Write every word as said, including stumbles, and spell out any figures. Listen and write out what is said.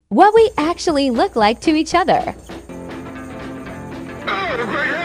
what we actually look like to each other. Oh,